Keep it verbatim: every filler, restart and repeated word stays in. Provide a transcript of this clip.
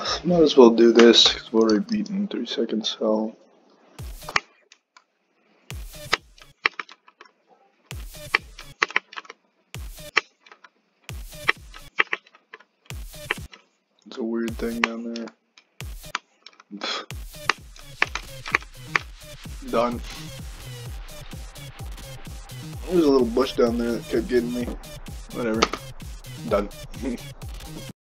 Might as well do this because we're already beaten three seconds. So. It's a weird thing down there. Done. There's a little bush down there that kept getting me. Whatever. Done.